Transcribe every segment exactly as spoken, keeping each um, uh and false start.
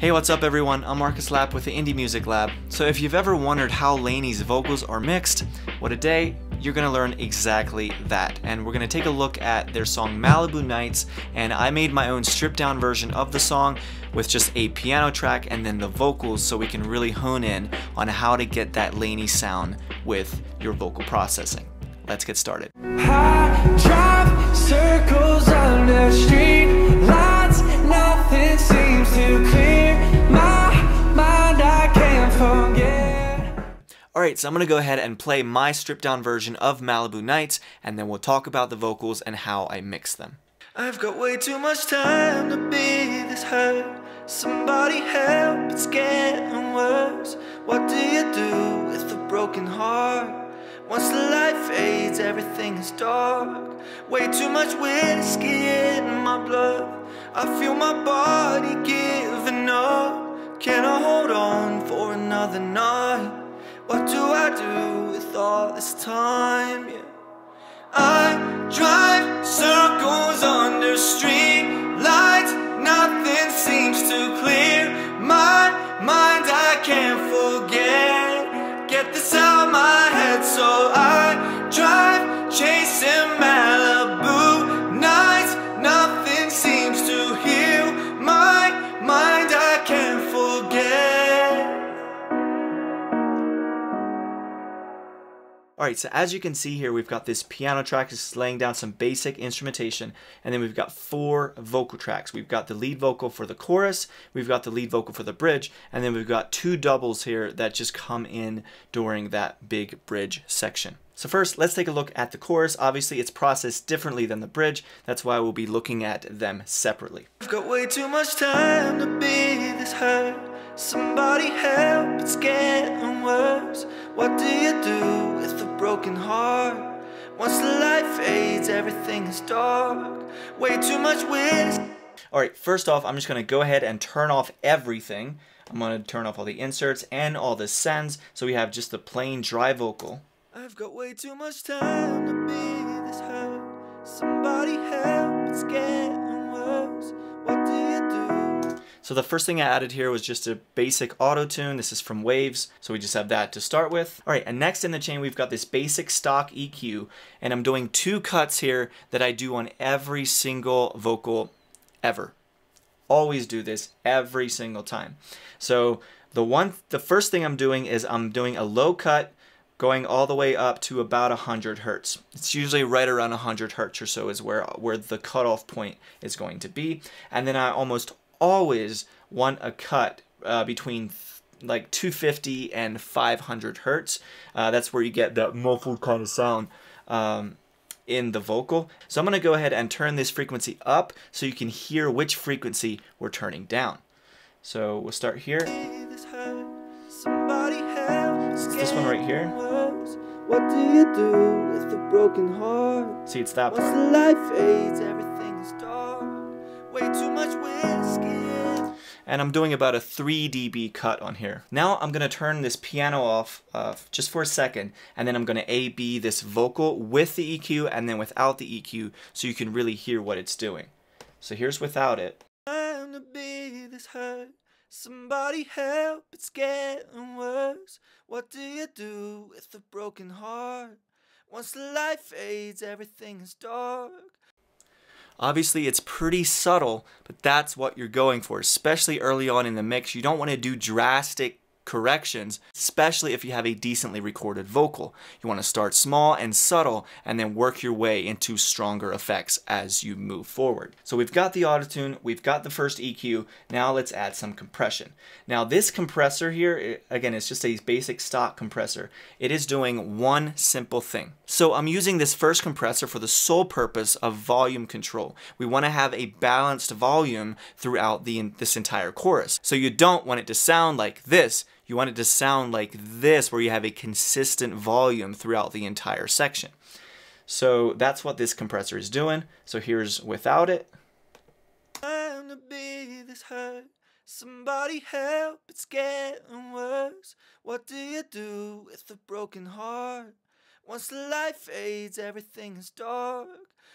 Hey, what's up everyone? I'm Marcus Lapp with the Indie Music Lab. So if you've ever wondered how LANY's vocals are mixed, well today you're gonna learn exactly that. And we're gonna take a look at their song Malibu Nights, and I made my own stripped down version of the song with just a piano track and then the vocals so we can really hone in on how to get that LANY sound with your vocal processing. Let's get started. I drive circles under street lights, nothing seems to clear my mind, I can't forget. Alright, so I'm going to go ahead and play my stripped down version of Malibu Nights, and then we'll talk about the vocals and how I mix them. I've got way too much time to be this hurt. Somebody help, it's getting worse. What do you do with a broken heart? Once the light fades, everything is dark. Way too much whiskey in my blood. I feel my body giving up. Can I hold on for another night? What do I do with all this time? Yeah. I drive circles under street lights. Nothing seems to clear my mind. I can't forget. Get this out of my head, so I drive chasing Malibu nights. Nothing seems to heal my mind. I can't forget. Alright, so as you can see here, we've got this piano track just laying down some basic instrumentation, and then we've got four vocal tracks. We've got the lead vocal for the chorus, we've got the lead vocal for the bridge, and then we've got two doubles here that just come in during that big bridge section. So first, let's take a look at the chorus. Obviously, it's processed differently than the bridge. That's why we'll be looking at them separately. I've got way too much time to be this hurt. Somebody help, it's getting worse. What do you do with a broken heart? Once the light fades, everything is dark. Way too much whiskey. Alright, first off, I'm just going to go ahead and turn off everything. I'm going to turn off all the inserts and all the sends, so we have just the plain dry vocal. I've got way too much time to be this hurt. Somebody help, it's getting worse. What do you do? So the first thing I added here was just a basic auto tune. This is from Waves, so we just have that to start with. Alright, and next in the chain we've got this basic stock E Q, and I'm doing two cuts here that I do on every single vocal ever. Always do this every single time. So the one, the first thing I'm doing is I'm doing a low cut going all the way up to about one hundred hertz. It's usually right around one hundred hertz or so is where, where the cutoff point is going to be. And then I almost always want a cut uh, between like two fifty and five hundred hertz. Uh, that's where you get that muffled kind of sound um, in the vocal. So I'm going to go ahead and turn this frequency up so you can hear which frequency we're turning down. So we'll start here. It's this one right here. What do you do with a broken heart? See, it's that part. Once the light fades, everything is dark. Way too much whiskey. And I'm doing about a three D B cut on here. Now I'm going to turn this piano off uh, just for a second, and then I'm going to A B this vocal with the E Q and then without the E Q so you can really hear what it's doing. So here's without it. Time to be this hurt. Somebody help, it's getting worse. What do you do with a broken heart? Once the light fades, everything is dark. Obviously, it's pretty subtle, but that's what you're going for, especially early on in the mix. You don't want to do drastic corrections, especially if you have a decently recorded vocal. You want to start small and subtle and then work your way into stronger effects as you move forward. So we've got the autotune, we've got the first E Q, now let's add some compression. Now this compressor here, again, it's just a basic stock compressor. It is doing one simple thing. So I'm using this first compressor for the sole purpose of volume control. We want to have a balanced volume throughout the, this entire chorus. So you don't want it to sound like this. You want it to sound like this, where you have a consistent volume throughout the entire section. So that's what this compressor is doing. So here's without it. Time to be this hurt. Somebody help, it's getting worse. What do you do with a broken heart? Once the light fades, everything is dark.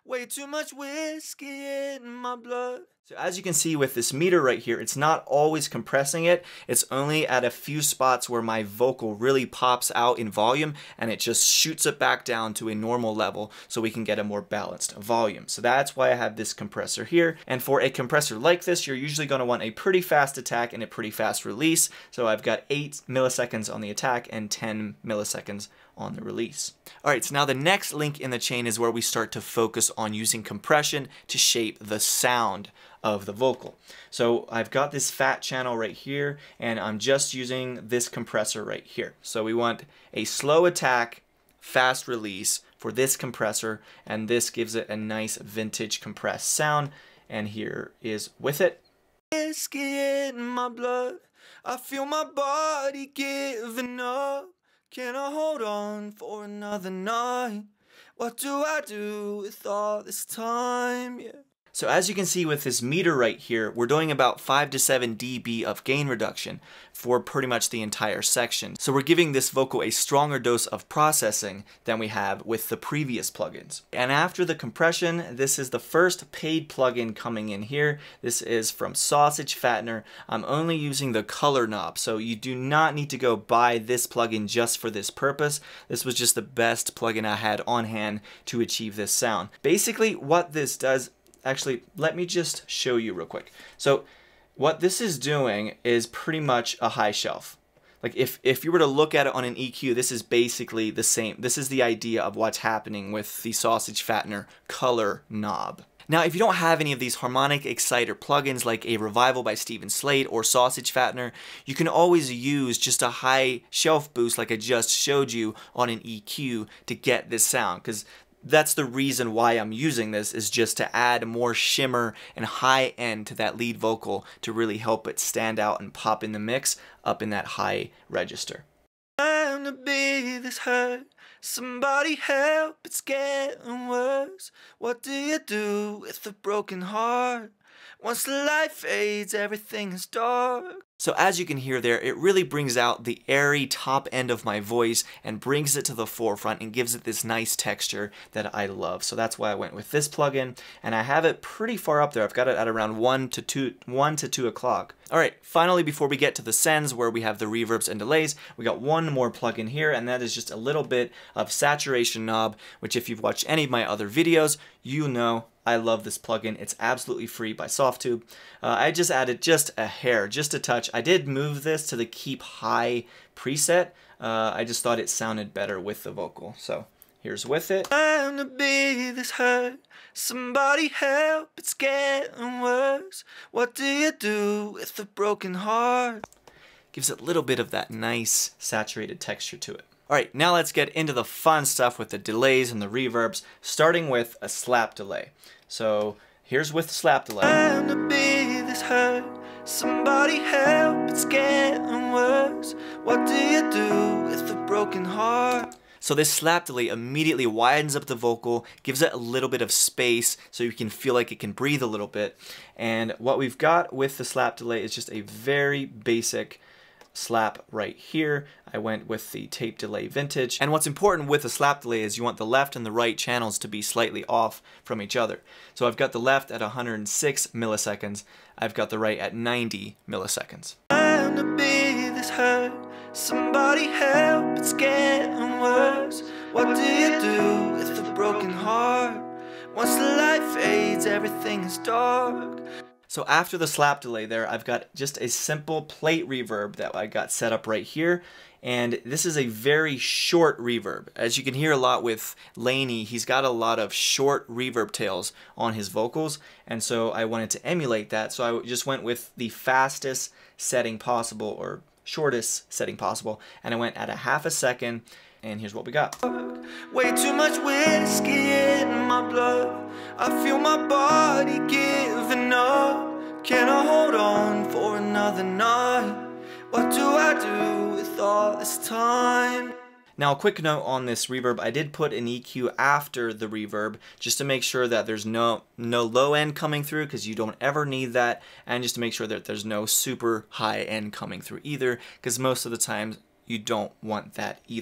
Way too much whiskey in my blood. So as you can see with this meter right here, it's not always compressing it. It's only at a few spots where my vocal really pops out in volume and it just shoots it back down to a normal level so we can get a more balanced volume. So that's why I have this compressor here. And for a compressor like this, you're usually going to want a pretty fast attack and a pretty fast release. So I've got eight milliseconds on the attack and ten milliseconds on the release. Alright, so now the next link in the chain is where we start to focus on using compression to shape the sound of the vocal. So I've got this fat channel right here, and I'm just using this compressor right here. So we want a slow attack, fast release for this compressor, and this gives it a nice vintage compressed sound. And here is with it. Whiskey in my blood, I feel my body giving up. Can I hold on for another night? What do I do with all this time? Yeah. So as you can see with this meter right here, we're doing about five to seven D B of gain reduction for pretty much the entire section. So we're giving this vocal a stronger dose of processing than we have with the previous plugins. And after the compression, this is the first paid plugin coming in here. This is from Sausage Fattener. I'm only using the color knob, so you do not need to go buy this plugin just for this purpose. This was just the best plugin I had on hand to achieve this sound. Basically what this does, actually, let me just show you real quick. So what this is doing is pretty much a high shelf. Like if, if you were to look at it on an E Q, this is basically the same. This is the idea of what's happening with the Sausage Fattener color knob. Now, if you don't have any of these harmonic exciter plugins like a Revival by Steven Slade or Sausage Fattener, you can always use just a high shelf boost like I just showed you on an E Q to get this sound, because that's the reason why I'm using this, is just to add more shimmer and high end to that lead vocal to really help it stand out and pop in the mix up in that high register. Time to be this hurt. Somebody help, it's getting worse. What do you do with a broken heart? Once the light fades, everything is dark. So as you can hear there, it really brings out the airy top end of my voice and brings it to the forefront and gives it this nice texture that I love. So that's why I went with this plugin, and I have it pretty far up there. I've got it at around one to two, one to two o'clock. All right, finally, before we get to the sends where we have the reverbs and delays, we got one more plugin here, and that is just a little bit of saturation knob, which if you've watched any of my other videos, you know I love this plugin. It's absolutely free by Softube. Uh, I just added just a hair, just a touch. I did move this to the keep high preset. Uh, I just thought it sounded better with the vocal. So here's with it. Time to be this hurt. Somebody help, it's getting worse. What do you do with a broken heart? Gives it a little bit of that nice saturated texture to it. Alright, now let's get into the fun stuff with the delays and the reverbs, starting with a slap delay. So here's with the slap delay. Time to be this hurt. Somebody help, it's getting worse. What do you do with a broken heart? So this slap delay immediately widens up the vocal, gives it a little bit of space so you can feel like it can breathe a little bit. And what we've got with the slap delay is just a very basic slap right here. I went with the tape delay vintage. And what's important with a slap delay is you want the left and the right channels to be slightly off from each other. So I've got the left at one hundred six milliseconds. I've got the right at ninety milliseconds. Time to be this hurt. Somebody help, it's getting worse. What do you do with a broken heart? Once the light fades, everything is dark. So after the slap delay there, I've got just a simple plate reverb that I got set up right here. And this is a very short reverb. As you can hear a lot with Laney, he's got a lot of short reverb tails on his vocals. And so I wanted to emulate that. So I just went with the fastest setting possible, or shortest setting possible. And I went at a half a second. And here's what we got. Way too much whiskey in my blood. I feel my body giving up. Can I hold on for another night? What do I do with all this time? Now, a quick note on this reverb. I did put an E Q after the reverb just to make sure that there's no no low end coming through, because you don't ever need that, and just to make sure that there's no super high end coming through either, because most of the time you don't want that either.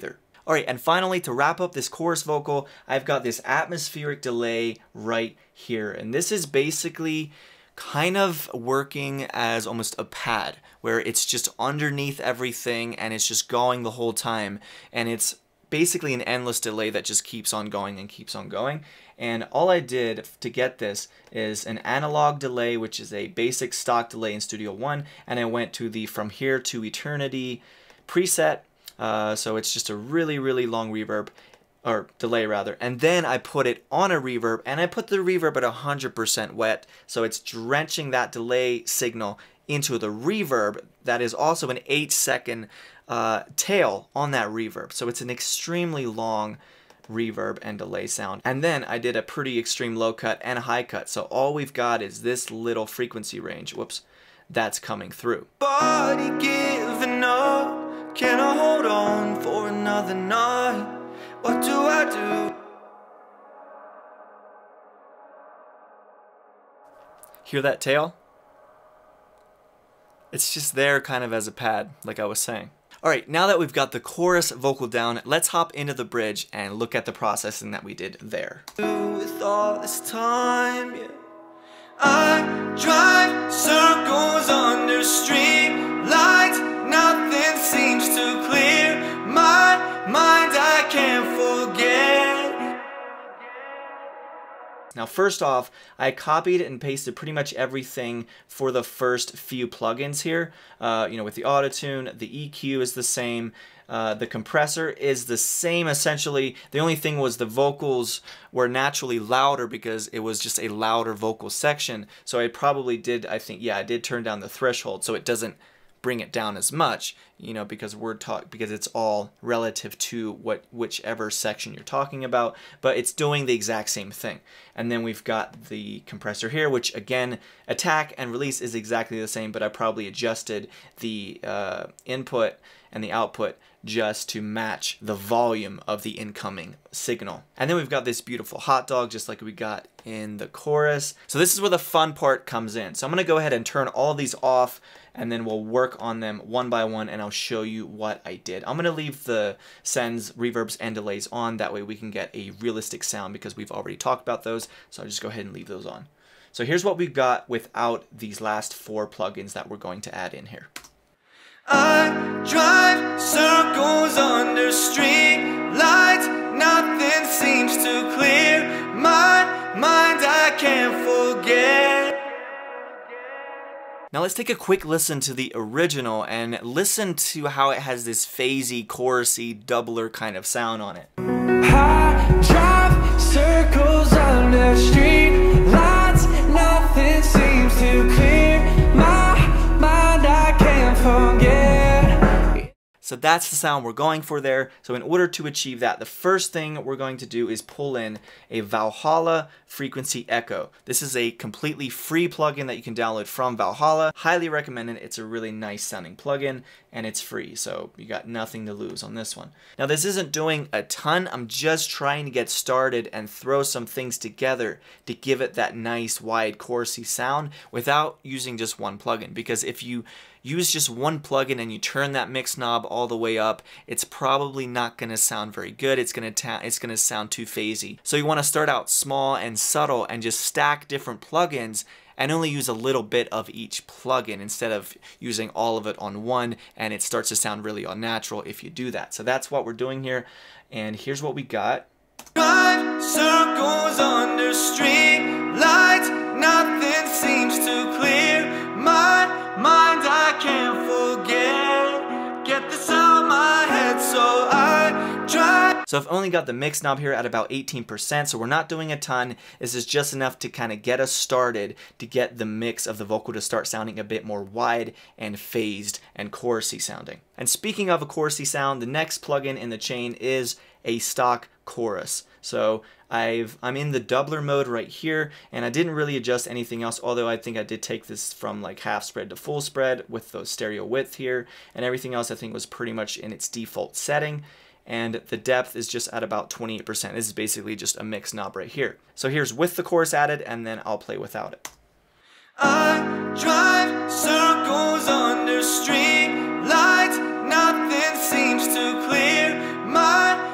All right, and finally, to wrap up this chorus vocal, I've got this atmospheric delay right here. And this is basically kind of working as almost a pad, where it's just underneath everything and it's just going the whole time. And it's basically an endless delay that just keeps on going and keeps on going. And all I did to get this is an analog delay, which is a basic stock delay in Studio One, and I went to the From Here to Eternity preset. Uh, so it's just a really, really long reverb, or delay rather. And then I put it on a reverb, and I put the reverb at one hundred percent wet. So it's drenching that delay signal into the reverb. That is also an eight second uh, tail on that reverb. So it's an extremely long reverb and delay sound. And then I did a pretty extreme low cut and a high cut. So all we've got is this little frequency range, whoops, that's coming through. Body giving up. Can I hold on for another night? What do I do? Hear that tail? It's just there kind of as a pad, like I was saying. All right, now that we've got the chorus vocal down, let's hop into the bridge and look at the processing that we did there. With all this time, yeah. I drive circles under street lights. Nothing seems to clear my mind. I can't forget. Now, first off, I copied and pasted pretty much everything for the first few plugins here. Uh, you know, with the auto-tune, the E Q is the same. Uh, the compressor is the same essentially. The only thing was the vocals were naturally louder because it was just a louder vocal section. So I probably did, I think, yeah, I did turn down the threshold so it doesn't bring it down as much, you know, because we're talk because it's all relative to what whichever section you're talking about, but it's doing the exact same thing. And then we've got the compressor here, which again, attack and release is exactly the same, but I probably adjusted the uh, input and the output just to match the volume of the incoming signal. And then we've got this beautiful hot dog, just like we got in the chorus. So this is where the fun part comes in. So I'm gonna go ahead and turn all these off, and then we'll work on them one by one, and I'll show you what I did. I'm gonna leave the sends, reverbs, and delays on. That way we can get a realistic sound because we've already talked about those. So I'll just go ahead and leave those on. So here's what we've got without these last four plugins that we're going to add in here. I drive circles under street lights. Nothing seems to clear my mind. I can't forget. Now let's take a quick listen to the original and listen to how it has this phasey, chorusy, doubler kind of sound on it. I drive circles under street lights. Nothing seems to clear my mind. I can't forget. So that's the sound we're going for there. So in order to achieve that, the first thing we're going to do is pull in a Valhalla frequency echo. This is a completely free plugin that you can download from Valhalla. Highly recommend it. It's a really nice sounding plugin and it's free. So you got nothing to lose on this one. Now this isn't doing a ton. I'm just trying to get started and throw some things together to give it that nice wide chorusy sound without using just one plugin. Because if you use just one plugin and you turn that mix knob all the way up, it's probably not going to sound very good. It's going to it's going to sound too phasey. So you want to start out small and subtle and just stack different plugins and only use a little bit of each plugin instead of using all of it on one, and it starts to sound really unnatural if you do that. So that's what we're doing here, and here's what we got. Drive circles under street lights. Nothing seems to clear my mind. I can't forget. Get this out my head, so I try. So I've only got the mix knob here at about eighteen percent, so we're not doing a ton. This is just enough to kind of get us started to get the mix of the vocal to start sounding a bit more wide and phased and chorusy sounding. And speaking of a chorusy sound, the next plugin in the chain is a stock chorus. So I've, I'm in the doubler mode right here, and I didn't really adjust anything else, although I think I did take this from like half spread to full spread with the stereo width here, and everything else I think was pretty much in its default setting. And the depth is just at about twenty-eight percent. This is basically just a mix knob right here. So here's with the chorus added, and then I'll play without it. I drive circles under street lights. Nothing seems to clear my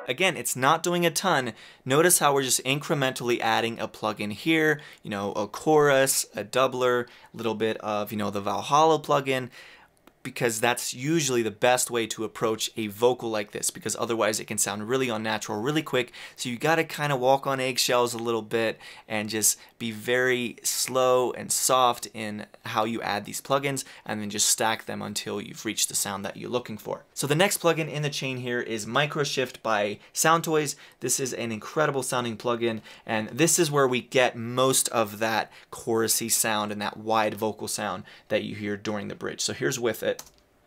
Again, it's not doing a ton. Notice how we're just incrementally adding a plugin here, you know, a chorus, a doubler, a little bit of, you know, the Valhalla plugin, because that's usually the best way to approach a vocal like this, because otherwise it can sound really unnatural really quick. So you got to kind of walk on eggshells a little bit and just be very slow and soft in how you add these plugins, and then just stack them until you've reached the sound that you're looking for. So the next plugin in the chain here is Microshift by Soundtoys. This is an incredible sounding plugin, and this is where we get most of that chorusy sound and that wide vocal sound that you hear during the bridge. So here's With It.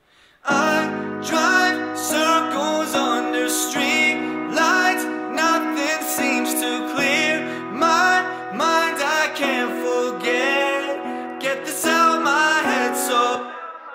I drive circles under street lights, nothing seems to clear my mind, I can't forget, get this out my head so...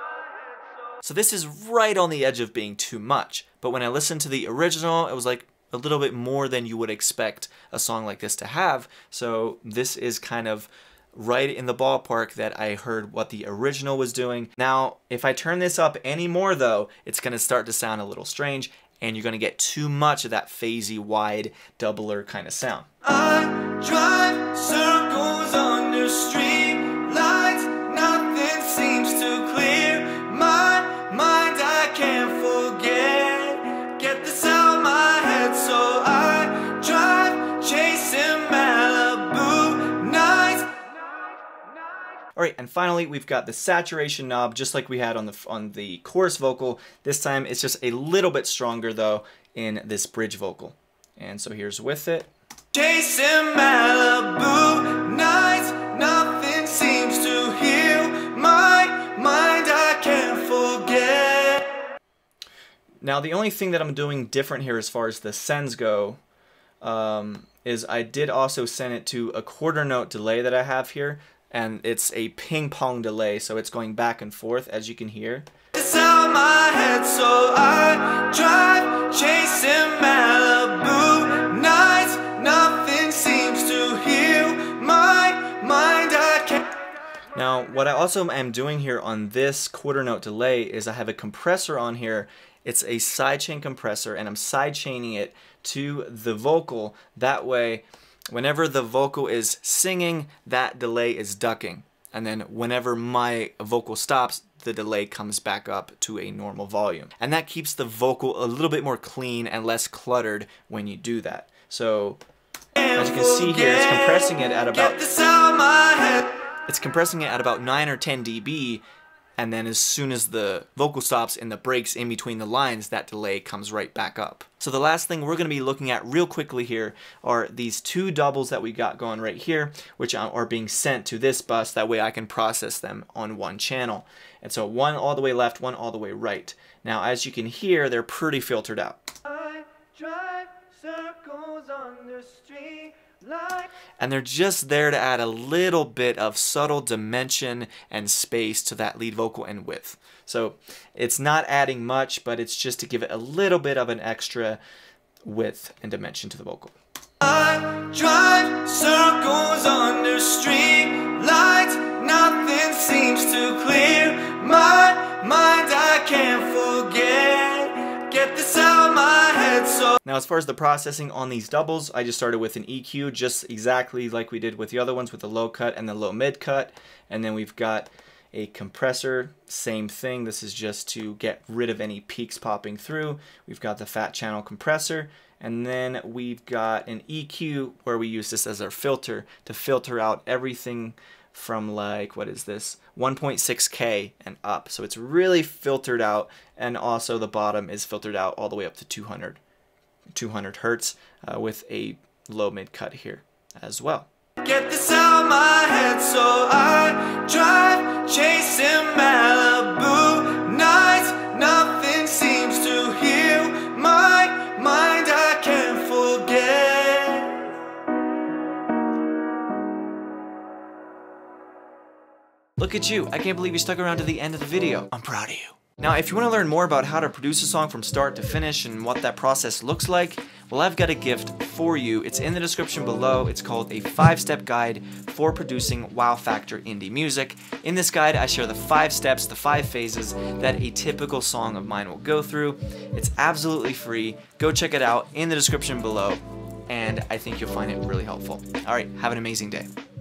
So this is right on the edge of being too much, but when I listened to the original, it was like a little bit more than you would expect a song like this to have, so this is kind of right in the ballpark that I heard what the original was doing. Now, if I turn this up any more though, it's gonna start to sound a little strange, and you're gonna get too much of that phasey, wide, doubler kind of sound. I drive circles under street lights, nothing seems to clear my mind, I can't forget, get this out my head, so I drive chasing Malibu nights. Alright, and finally we've got the saturation knob, just like we had on the on the chorus vocal. This time it's just a little bit stronger though in this bridge vocal. And so here's With It. Chasing Malibu nights, nothing seems to heal my mind, I can't forget. Now the only thing that I'm doing different here as far as the sends go um, is I did also send it to a quarter note delay that I have here. And it's a ping pong delay, so it's going back and forth, as you can hear. It's out my head, so I drive chasing Malibu nights, nothing seems to heal my mind, I can't. Now, what I also am doing here on this quarter note delay is I have a compressor on here. It's a sidechain compressor, and I'm sidechaining it to the vocal. That way, whenever the vocal is singing, that delay is ducking. And then whenever my vocal stops, the delay comes back up to a normal volume. And that keeps the vocal a little bit more clean and less cluttered when you do that. So, as you can see here, it's compressing it at about it's compressing it at about nine or ten D B, and then as soon as the vocal stops and the breaks in between the lines, that delay comes right back up. So the last thing we're going to be looking at real quickly here are these two doubles that we got going right here, which are being sent to this bus. That way I can process them on one channel. And so one all the way left, one all the way right. Now as you can hear, they're pretty filtered out. I drive circles on the street light. And they're just there to add a little bit of subtle dimension and space to that lead vocal and width. So it's not adding much, but it's just to give it a little bit of an extra width and dimension to the vocal. I drive circles under street lights, nothing seems to clear my mind, I can't forget, get this out my head so... Now as far as the processing on these doubles, I just started with an E Q, just exactly like we did with the other ones with the low cut and the low mid cut. And then we've got a compressor, same thing. This is just to get rid of any peaks popping through. We've got the fat channel compressor, and then we've got an E Q where we use this as our filter to filter out everything from, like, what is this, one point six K and up. So it's really filtered out, and also the bottom is filtered out all the way up to two hundred hertz uh, with a low mid cut here as well. Get this out my head, so I drive chasing Malibu nights, nothing seems to heal my mind, I can't forget. Look at you, I can't believe you stuck around to the end of the video. I'm proud of you. Now, if you want to learn more about how to produce a song from start to finish and what that process looks like, well, I've got a gift for you. It's in the description below. It's called a five-step guide for producing wow factor indie music. In this guide, I share the five steps, the five phases that a typical song of mine will go through. It's absolutely free. Go check it out in the description below, and I think you'll find it really helpful. All right, have an amazing day.